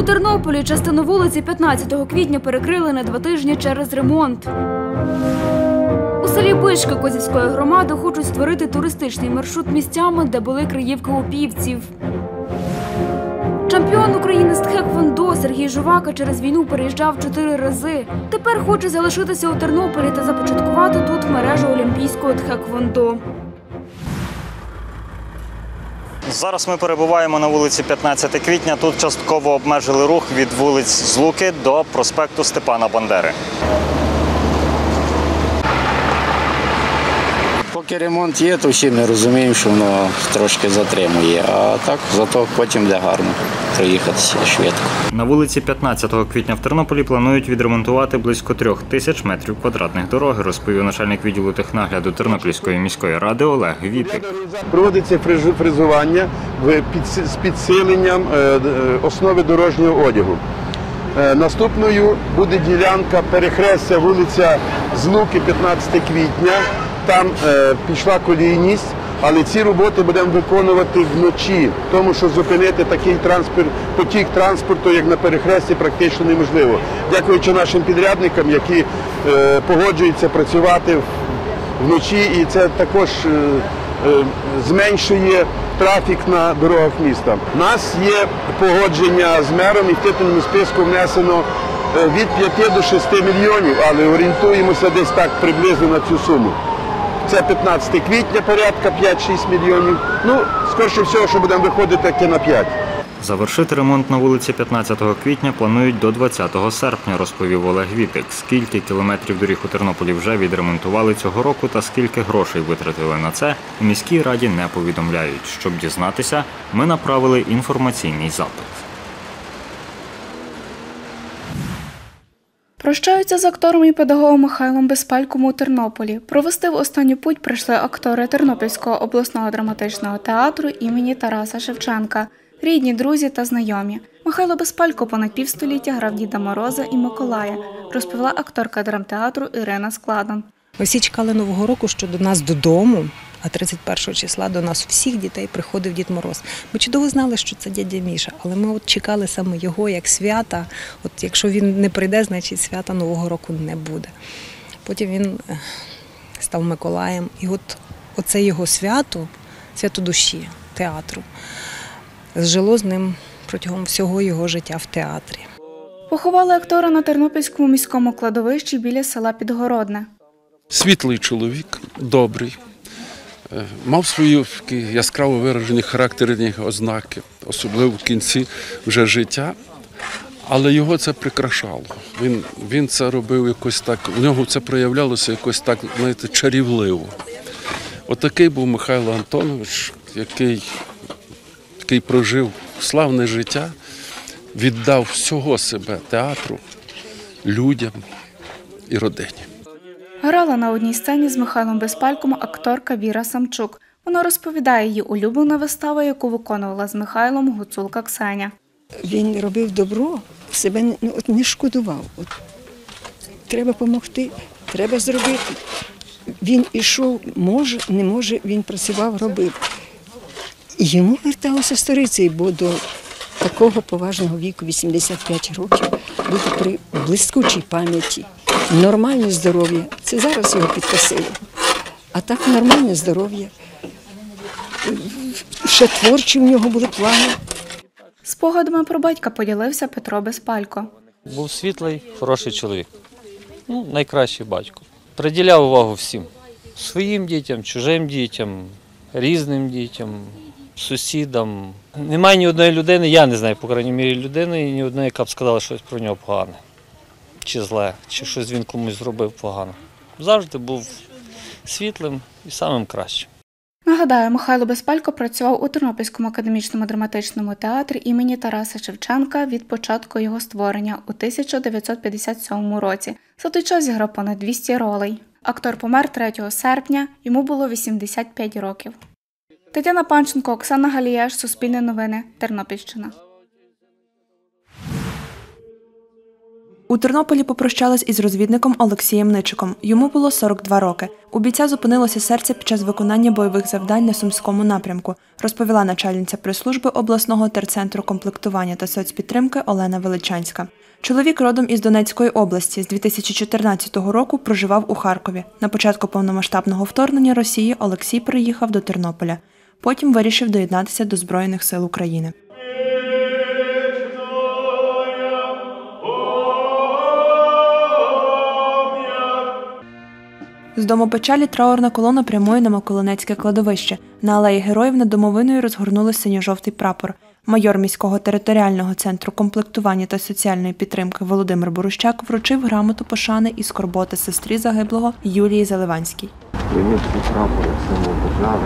У Тернополі частину вулиці 15 квітня перекрили на 2 тижні через ремонт. У селі Бишки Козівської громади хочуть створити туристичний маршрут місцями, де були криївки упівців. Чемпіон України з тхеквондо Сергій Жувака через війну переїжджав 4 рази. Тепер хоче залишитися у Тернополі та започаткувати тут мережу олімпійського тхеквондо. Зараз ми перебуваємо на вулиці 15 квітня. Тут частково обмежили рух від вулиць Злуки до проспекту Степана Бандери. Поки ремонт є, то всі ми розуміємо, що воно трошки затримує, а так зато потім буде гарно проїхатися швидко. На вулиці 15 квітня в Тернополі планують відремонтувати близько 3000 метрів квадратних дороги, розповів начальник відділу технагляду Тернопільської міської ради Олег Вітик. Проводиться фрезування з підсиленням основи дорожнього одягу. Наступною буде ділянка перехрестя вулиця Злуки 15 квітня. Там пішла колійність, але ці роботи будемо виконувати вночі, тому що зупинити такий потік транспорту, як на перехресті, практично неможливо. Дякуючи нашим підрядникам, які погоджуються працювати вночі, і це також зменшує трафік на дорогах міста. У нас є погодження з мером і в титульному списку внесено від 5 до 6 мільйонів, але орієнтуємося десь так приблизно на цю суму. Це 15 квітня, порядка 5-6 мільйонів. Ну, скоріше всього, що будемо виходити таки на 5. Завершити ремонт на вулиці 15 квітня планують до 20 серпня, розповів Олег Вітик. Скільки кілометрів доріг у Тернополі вже відремонтували цього року та скільки грошей витратили на це, у міській раді не повідомляють. Щоб дізнатися, ми направили інформаційний запит. Прощаються з актором і педагогом Михайлом Безпальком у Тернополі. Провести в останню путь прийшли актори Тернопільського обласного драматичного театру імені Тараса Шевченка, рідні, друзі та знайомі. Михайло Безпалько понад півстоліття грав Діда Мороза і Миколая, розповіла акторка драмтеатру Ірина Складан. Ми всі чекали Нового року, що до нас додому, а 31 числа до нас всіх дітей приходив Дід Мороз. Ми чудово знали, що це дядя Міша, але ми чекали саме його як свята. От якщо він не прийде, значить свята Нового року не буде. Потім він став Миколаєм, і оце його свято душі, театру, зжило з ним протягом всього його життя в театрі. Поховали актора на Тернопільському міському кладовищі біля села Підгородне. Світлий чоловік, добрий, мав свої яскраво виражені характерні ознаки, особливо в кінці вже життя, але його це прикрашало. Він це робив якось так, у нього це проявлялося якось так, знаєте, чарівливо. Отакий був Михайло Антонович, який прожив славне життя, віддав всього себе театру, людям і родині. Грала на одній сцені з Михайлом Безпальком акторка Віра Самчук. Вона розповідає, її улюблена вистава, яку виконувала з Михайлом, гуцулка Ксеня. Він робив добро, себе не шкодував. Треба допомогти, треба зробити. Він ішов, може, не може, він працював, робив. І йому верталося сторицею, бо до такого поважного віку, 85 років, бути при блискучій пам'яті. Нормальне здоров'я. Це зараз його підкосило. А так нормальне здоров'я. Ще творчі в нього були плани. Спогадами про батька поділився Петро Безпалько. Був світлий, хороший чоловік. Найкращий батько. Приділяв увагу всім. Своїм дітям, чужим дітям, різним дітям, сусідам. Немає ні одної людини, я не знаю, по крайній мірі, людини, ні одної, яка б сказала щось про нього погане. Чи зле, чи щось він комусь зробив погано. Завжди був світлим і самим кращим. Нагадаю, Михайло Безпалько працював у Тернопільському академічному драматичному театрі імені Тараса Шевченка від початку його створення у 1957 році. За той час зіграв понад 200 ролей. Актор помер 3 серпня, йому було 85 років. Тетяна Панченко, Оксана Галіяш, Суспільне новини, Тернопільщина. У Тернополі попрощались із розвідником Олексієм Ничиком. Йому було 42 роки. У бійця зупинилося серце під час виконання бойових завдань на Сумському напрямку, розповіла начальниця прес-служби обласного терцентру комплектування та соцпідтримки Олена Величанська. Чоловік родом із Донецької області, з 2014 року проживав у Харкові. На початку повномасштабного вторгнення Росії Олексій приїхав до Тернополя. Потім вирішив доєднатися до Збройних сил України. З Дому печалі траурна колона прямує на Миколинецьке кладовище. На алеї Героїв над домовиною розгорнули синьо-жовтий прапор. Майор міського територіального центру комплектування та соціальної підтримки Володимир Борущак вручив грамоту пошани і скорботи сестрі загиблого Юлії Заливанській. Прийміть свій прапор, як символ держави,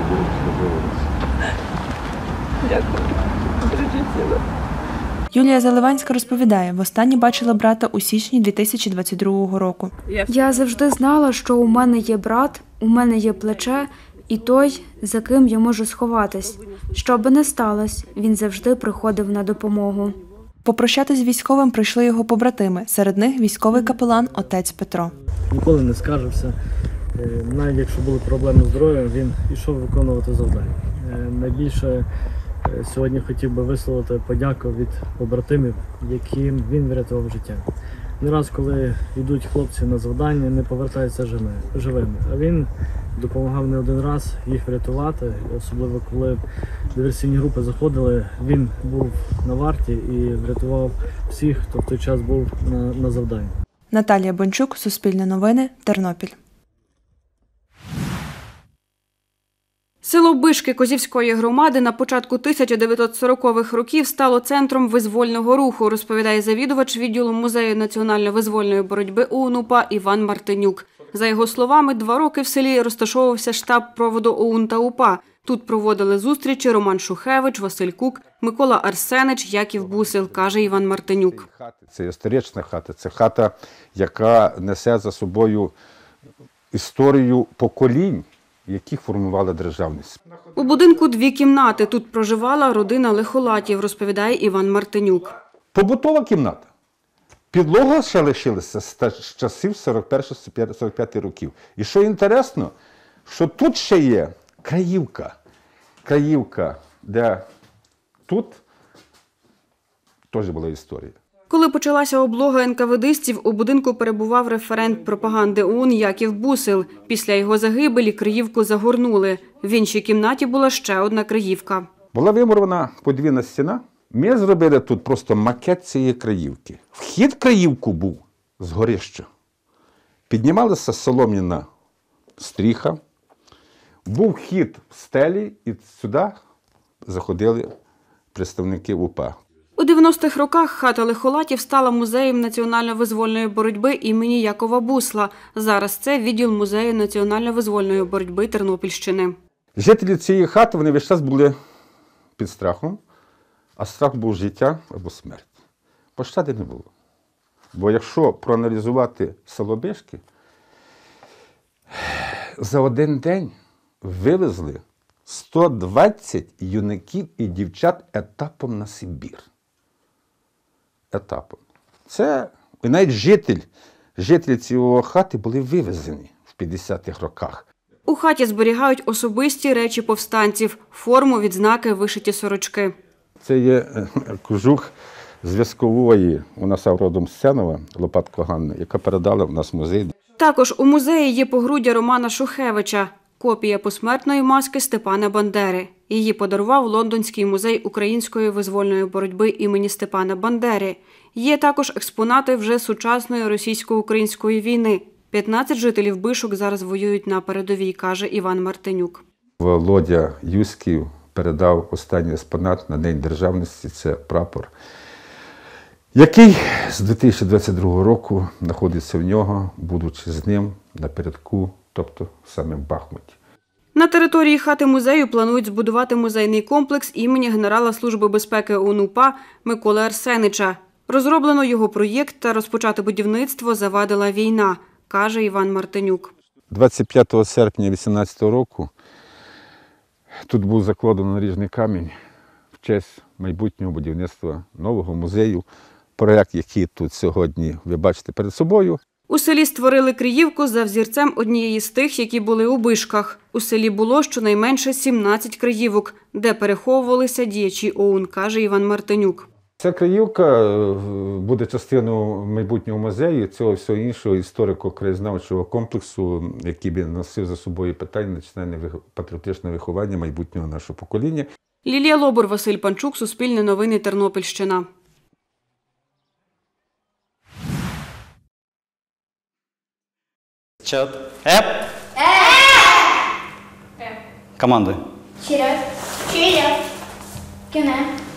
Дякую. Бережіть себе. Юлія Заливанська розповідає, востаннє бачила брата у січні 2022 року. Я завжди знала, що у мене є брат, у мене є плече і той, за ким я можу сховатись. Що би не сталося, він завжди приходив на допомогу. Попрощатись з військовим прийшли його побратими. Серед них військовий капелан отець Петро. Ніколи не скаржився. Навіть якщо були проблеми з здоров'ям, він йшов виконувати завдання. Найбільше сьогодні хотів би висловити подяку від побратимів, яким він врятував життя. Не раз, коли йдуть хлопці на завдання, не повертаються живими. А він допомагав не один раз їх врятувати, особливо коли диверсійні групи заходили, він був на варті і врятував всіх, хто в той час був на завданні. Наталія Бончук, Суспільне новини, Тернопіль. Село Бишки Козівської громади на початку 1940-х років стало центром визвольного руху, розповідає завідувач відділу Музею національно-визвольної боротьби ОУН-УПА Іван Мартинюк. За його словами, 2 роки в селі розташовувався штаб проводу ОУН та УПА. Тут проводили зустрічі Роман Шухевич, Василь Кук, Микола Арсенич, Яків Бусил, каже Іван Мартинюк. Це історична хата, це хата, яка несе за собою історію поколінь, які формували державність. У будинку 2 кімнати. Тут проживала родина Лихолатів, розповідає Іван Мартинюк. Побутова кімната. Підлога ще лишилася з часів 41-45 років. І що інтересно, що тут ще є краївка, де тут теж була історія. Коли почалася облога НКВДистів, у будинку перебував референт пропаганди ОУН Яків Бусил. Після його загибелі криївку загорнули. В іншій кімнаті була ще одна криївка. Була вимурована подвійна стіна. Ми зробили тут просто макет цієї краївки. Вхід в краївку був з горища. Піднімалася солом'яна стріха. Був вхід в стелі і сюди заходили представники УПА. У 90-х роках хата Лихолатів стала музеєм національно-визвольної боротьби імені Якова Бусла. Зараз це відділ Музею національно-визвольної боротьби Тернопільщини. Жителі цієї хати, вони весь час були під страхом, а страх був життя або смерть. Пощади не було. Бо якщо проаналізувати село Бишки, за один день вивезли 120 юнаків і дівчат етапом на Сибір. Етапом. Це, і навіть жителі цієї хати були вивезені в 50-х роках. У хаті зберігають особисті речі повстанців, форму, відзнаки, вишиті сорочки. Це є кожух зв'язкової, вона сам родом з Сенова, Лопатко Ганна, яка передала в нас музей. Також у музеї є погруддя Романа Шухевича, копія посмертної маски Степана Бандери. Її подарував Лондонський музей української визвольної боротьби імені Степана Бандери. Є також експонати вже сучасної російсько-української війни. 15 жителів Бишок зараз воюють на передовій, каже Іван Мартинюк. Володя Юськів передав останній експонат на День державності, це прапор, який з 2022 року знаходиться в нього, будучи з ним напередку, тобто саме в Бахмуті. На території хати музею планують збудувати музейний комплекс імені генерала Служби безпеки ОУН-УПА Миколи Арсенича. Розроблено його проєкт та розпочати будівництво завадила війна, каже Іван Мартинюк. 25 серпня 2018 року тут був закладено наріжний камінь в честь майбутнього будівництва нового музею проєкт, який тут сьогодні ви бачите перед собою. У селі створили Криївку за взірцем однієї з тих, які були у Бишках. У селі було щонайменше 17 Криївок, де переховувалися діячі ОУН, каже Іван Мартинюк. Ця Криївка буде частиною майбутнього музею, цього всього іншого історико-краєзнавчого комплексу, який би носив за собою питання національне патріотичне виховання майбутнього нашого покоління. Лілія Лобур, Василь Панчук, Суспільне новини, Тернопільщина. Чат. Еп. Команди. Вперед. Вперед. Кіне.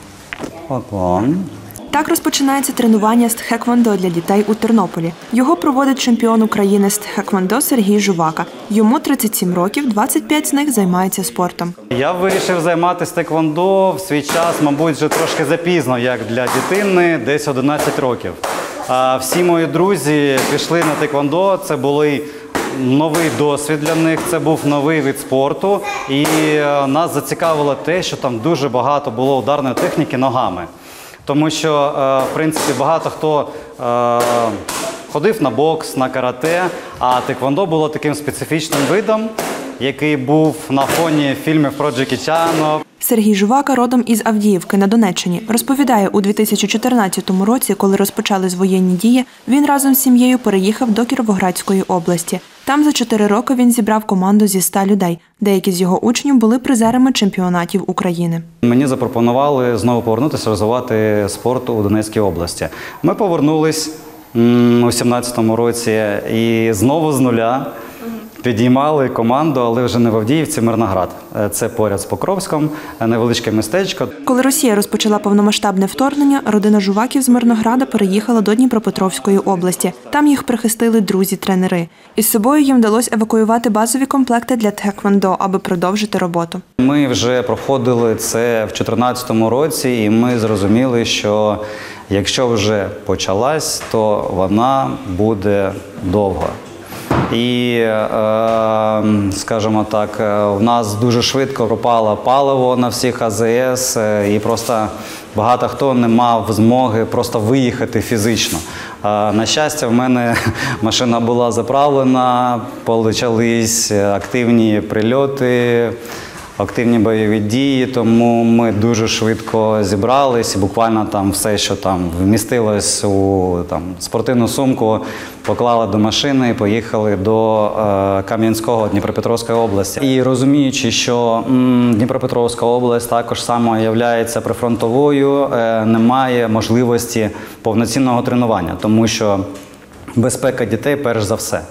Оклон. Так розпочинається тренування з тхеквондо для дітей у Тернополі. Його проводить чемпіон України з тхеквондо Сергій Жувака. Йому 37 років, 25 з них займаються спортом. Я вирішив займатися тхеквондо в свій час, мабуть, вже трошки запізно, як для дитини, десь 11 років. А всі мої друзі пішли на тхеквондо, це були новий досвід для них, це був новий вид спорту. І нас зацікавило те, що там дуже багато було ударної техніки ногами. Тому що, в принципі, багато хто ходив на бокс, на карате, а тхеквондо було таким специфічним видом, який був на фоні фільмів про Джекі Чана. Сергій Жувака родом із Авдіївки на Донеччині. Розповідає, у 2014 році, коли розпочались воєнні дії, він разом з сім'єю переїхав до Кіровоградської області. Там за 4 роки він зібрав команду зі 100 людей. Деякі з його учнів були призерами чемпіонатів України. Мені запропонували знову повернутися, розвивати спорт у Донецькій області. Ми повернулись у 2017 році і знову з нуля підіймали команду, але вже не в Авдіївці, Мирноград. Це поряд з Покровськом, невеличке містечко. Коли Росія розпочала повномасштабне вторгнення, родина Жуваків з Мирнограда переїхала до Дніпропетровської області. Там їх прихистили друзі-тренери. Із собою їм вдалося евакуювати базові комплекти для тхеквондо, аби продовжити роботу. Ми вже проходили це в 2014 році, і ми зрозуміли, що якщо вже почалась, то вона буде довго. І, скажімо так, в нас дуже швидко пропало паливо на всіх АЗС, і просто багато хто не мав змоги просто виїхати фізично. На щастя, в мене машина була заправлена, почались активні прильоти, активні бойові дії, тому ми дуже швидко зібрались, і буквально там все, що там вмістилось у спортивну сумку, поклали до машини і поїхали до Кам'янського, Дніпропетровської області. І розуміючи, що Дніпропетровська область також само є прифронтовою, немає можливості повноцінного тренування, тому що безпека дітей перш за все.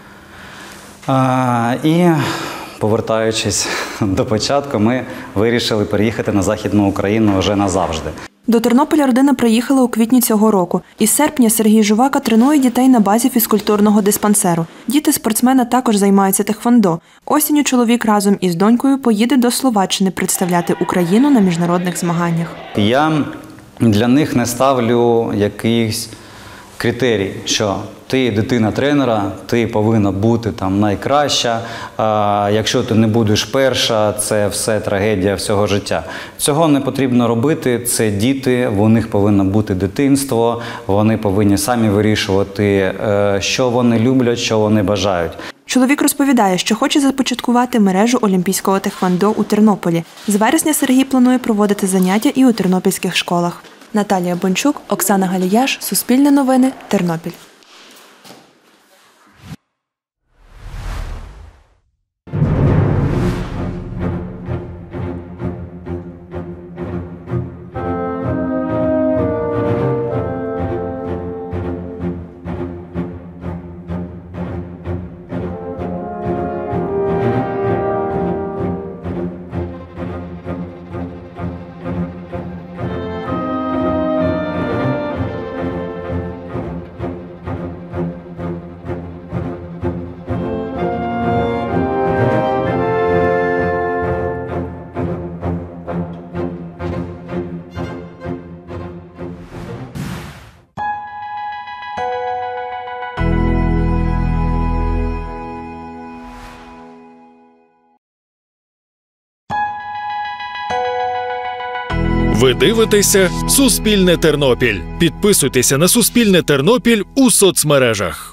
І повертаючись до початку, ми вирішили переїхати на Західну Україну вже назавжди. До Тернополя родина приїхала у квітні цього року. Із серпня Сергій Жувака тренує дітей на базі фізкультурного диспансеру. Діти-спортсмени також займаються тхеквондо. Осінню чоловік разом із донькою поїде до Словаччини представляти Україну на міжнародних змаганнях. Я для них не ставлю якийсь критерій, що ти дитина тренера, ти повинна бути там найкраща, якщо ти не будеш перша, це все трагедія всього життя. Цього не потрібно робити, це діти, у них повинно бути дитинство, вони повинні самі вирішувати, що вони люблять, що вони бажають. Чоловік розповідає, що хоче започаткувати мережу олімпійського тхеквондо у Тернополі. З вересня Сергій планує проводити заняття і у тернопільських школах. Наталія Бончук, Оксана Галіяш, Суспільне новини, Тернопіль. Ви дивитеся «Суспільне Тернопіль». Підписуйтеся на «Суспільне Тернопіль» у соцмережах.